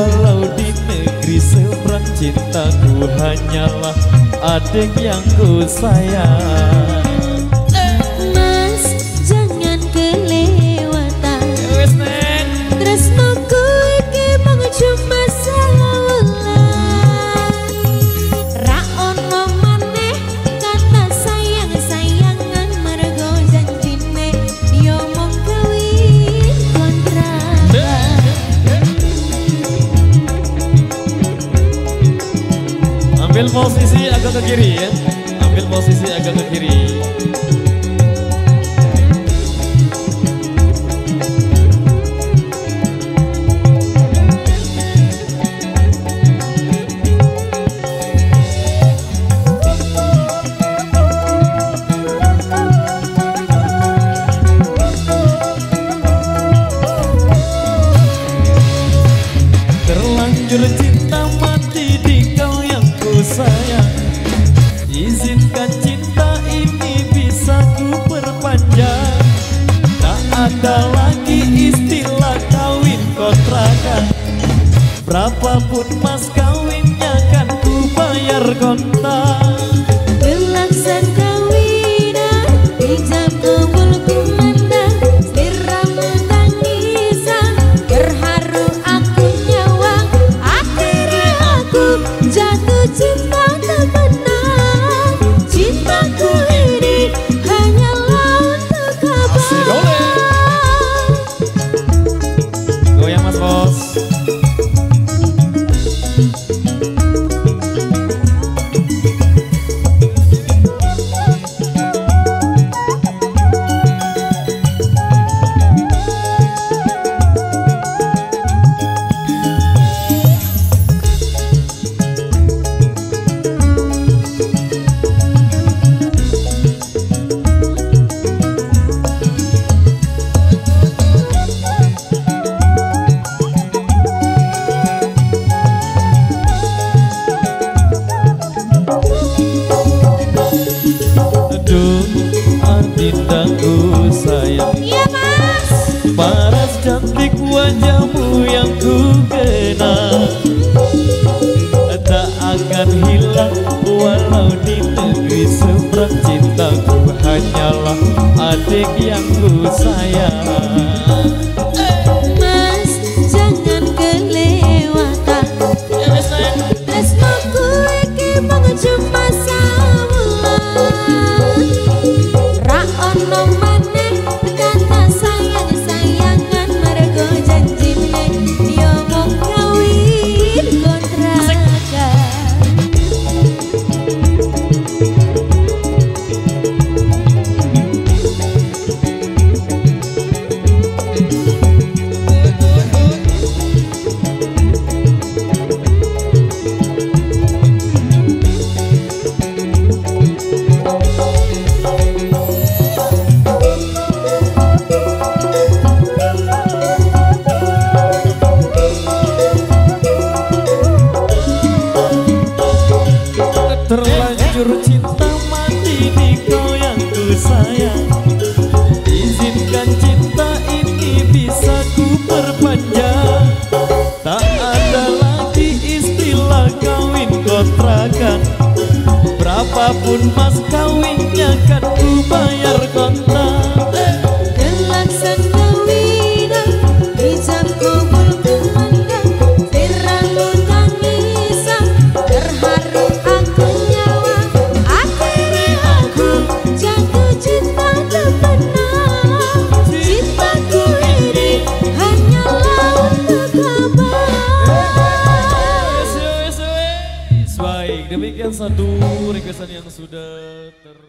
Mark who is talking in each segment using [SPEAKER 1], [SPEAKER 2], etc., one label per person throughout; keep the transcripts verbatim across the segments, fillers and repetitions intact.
[SPEAKER 1] Walau di negeri seberang, cintaku hanyalah adik yang ku sayang.
[SPEAKER 2] Mas, jangan kelewatan. Tresnoku iki mung cuma saulan. Ra ono maneh kata sayang-sayangan, mergo janjine yo mung kawin kontrakan.
[SPEAKER 1] Ambil posisi agak ke kiri ya. Ambil posisi agak ke kiri. Terlanjur cinta mati di kau yang ku sayang. Izinkan cinta ini bisa ku perpanjang. Tak ada lagi istilah kawin kontrakan. Berapapun mas kawinnya kan ku bayar kontak.
[SPEAKER 2] Gelaksan kawinan, hijab kumpul kumandang, siramu tangisan, terharu aku nyawang. Akhirnya aku jatuh cinta terbenam. Cintaku ini hanyalah untuk abang.
[SPEAKER 1] Goyang mas bos. Aduh, adindaku sayang.
[SPEAKER 2] Iya mas.
[SPEAKER 1] Paras cantik wajahmu yang ku kenal, tak akan hilang walau di negeri seberang. Cintaku hanyalah adik yang ku sayang.
[SPEAKER 2] Mas, jangan kelewatan. Tresnoku iki mung cuma saulan. Ra ono maneh kata sayang-sayangan, mergo janjine yo mung kawin kontrakan.
[SPEAKER 1] Terlanjur cinta mati di kau yang ku sayang. Izinkan cinta ini bisa ku perpanjang. Tak ada lagi istilah kawin kontrakan. Berapapun mas kawinnya kan ku bayar kontak.
[SPEAKER 2] Gelaksan kawinan, hijab kumpul kumandang, siramu tangisan, terharu aku nyawang. Akhirnya aku jatuh cinta terbenam. Cintaku ini hanyalah untuk abang.
[SPEAKER 1] Baik, demikian satu requestan yang sudah ter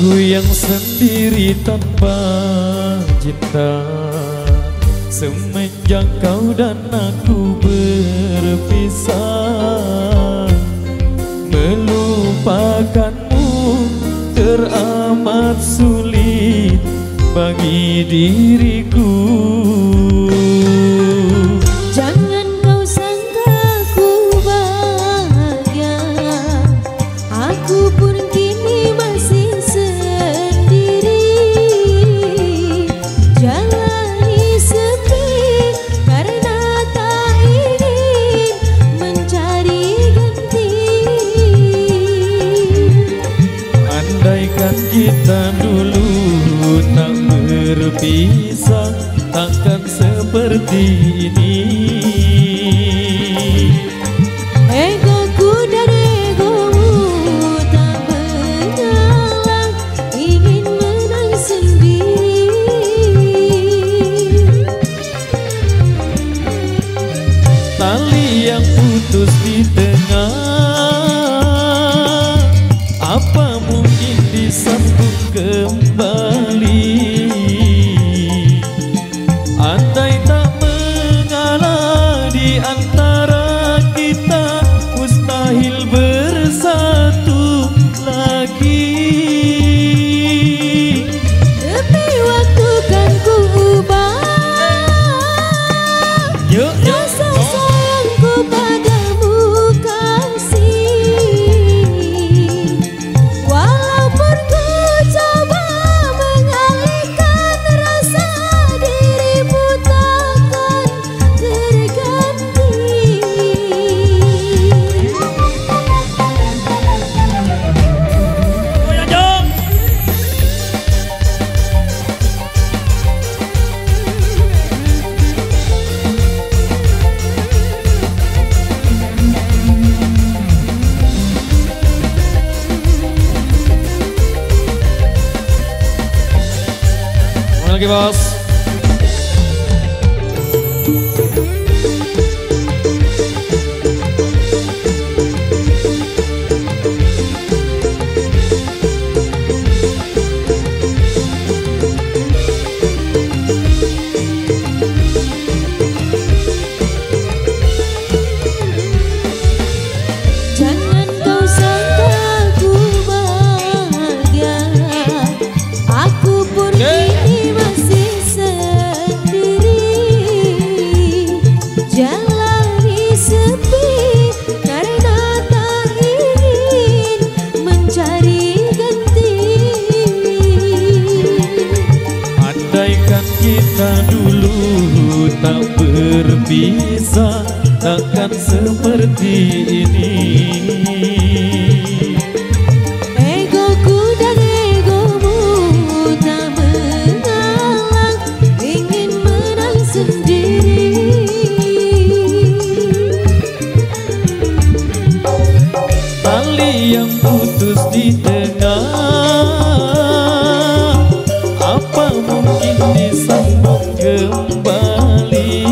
[SPEAKER 1] Aku yang sendiri tanpa cinta, semenjak kau dan aku berpisah. Melupakanmu teramat sulit bagi diriku.
[SPEAKER 2] Jangan kau sangka ku bahagia, aku pun kini masih sendiri. Jalani sepi karena tak ingin mencari ganti.
[SPEAKER 1] Andaikan kita dulu tak berpisah, takkan seperti ini.
[SPEAKER 2] Egoku dan egomu tak mengalah, ingin menang sendiri.
[SPEAKER 1] Tali yang putus di tengah, apa mungkin disambung kembali? Andai tak mengalah di antara kita, mustahil bersatu lagi.
[SPEAKER 2] Demi waktu kan ku ubah
[SPEAKER 1] Yuk, yuk,
[SPEAKER 2] rasa sayangku padamu kasih. Walaupun ku coba mengalihkan rasa, dirimu takkan terganti.
[SPEAKER 1] lagi bos.
[SPEAKER 2] Jangan kau sangka aku bahagia, aku pun kini masih sendiri. Jalani sepi karena tak ingin mencari ganti.
[SPEAKER 1] Andaikan kita dulu tak berpisah, takkan seperti ini.
[SPEAKER 2] Egoku dan egomu tak mengalah, ingin menang sendiri.
[SPEAKER 1] Tali yang putus di tengah, apa mungkin disambung kembali?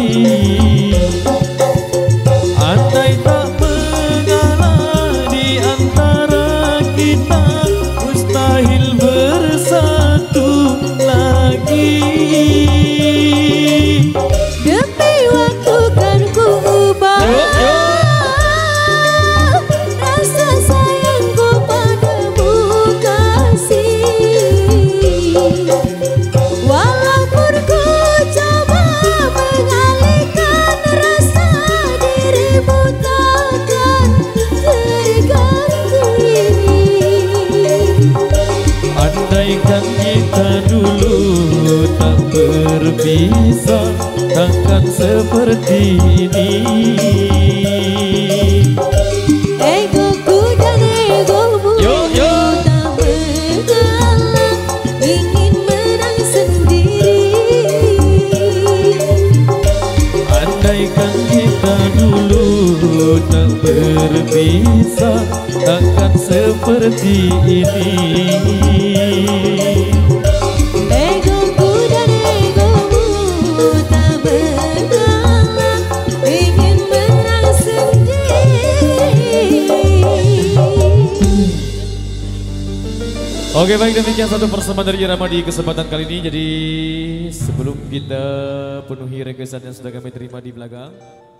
[SPEAKER 1] Andai tak mengalah di antara kita, mustahil bersatu lagi.
[SPEAKER 2] Demi waktu kan ku ubah rasa sayangku padamu kasih. Walaupun ku coba mengalihkan rasa, dirimu takkan terganti.
[SPEAKER 1] Andaikan kita dulu tak berpisah, takkan seperti ini.
[SPEAKER 2] Egoku dan egomu
[SPEAKER 1] Yo, yo.
[SPEAKER 2] tak mengalah, ingin menang sendiri.
[SPEAKER 1] Andaikan kita dulu tak berpisah, takkan seperti ini.
[SPEAKER 2] Egoku dan egomu tak mengalah, ingin menang sendiri.
[SPEAKER 1] Oke baik, demikian satu persembahan dari Irama di kesempatan kali ini. Jadi sebelum kita penuhi requestan yang sudah kami terima di belakang,